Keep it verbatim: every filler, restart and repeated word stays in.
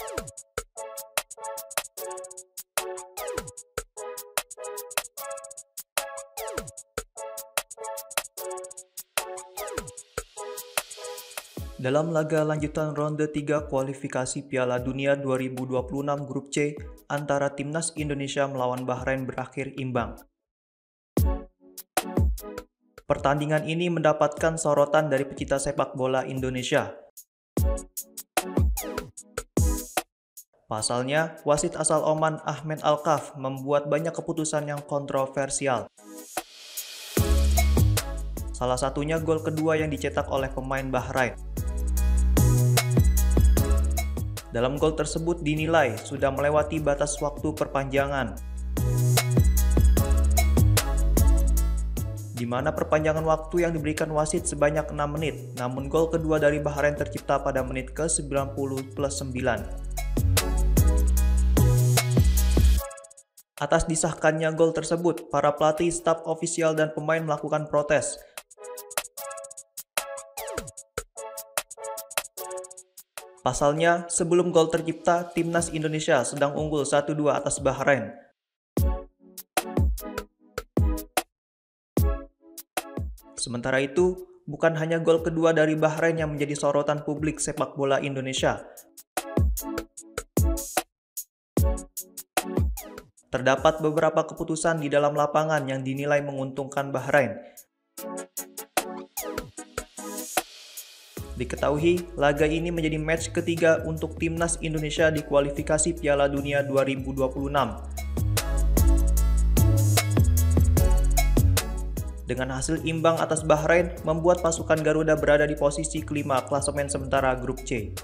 Dalam laga lanjutan ronde tiga kualifikasi Piala Dunia dua ribu dua puluh enam Grup C antara Timnas Indonesia melawan Bahrain berakhir imbang. Pertandingan ini mendapatkan sorotan dari pecinta sepak bola Indonesia. Pasalnya, wasit asal Oman Ahmed Alkaf membuat banyak keputusan yang kontroversial. Salah satunya gol kedua yang dicetak oleh pemain Bahrain. Dalam gol tersebut dinilai sudah melewati batas waktu perpanjangan, di mana perpanjangan waktu yang diberikan wasit sebanyak enam menit, namun gol kedua dari Bahrain tercipta pada menit ke sembilan puluh plus sembilan. Atas disahkannya gol tersebut, para pelatih, staf ofisial, dan pemain melakukan protes. Pasalnya, sebelum gol tercipta, Timnas Indonesia sedang unggul satu dua atas Bahrain. Sementara itu, bukan hanya gol kedua dari Bahrain yang menjadi sorotan publik sepak bola Indonesia. Terdapat beberapa keputusan di dalam lapangan yang dinilai menguntungkan Bahrain. Diketahui, laga ini menjadi match ketiga untuk Timnas Indonesia di kualifikasi Piala Dunia dua ribu dua puluh enam. Dengan hasil imbang atas Bahrain, membuat pasukan Garuda berada di posisi kelima klasemen sementara Grup C.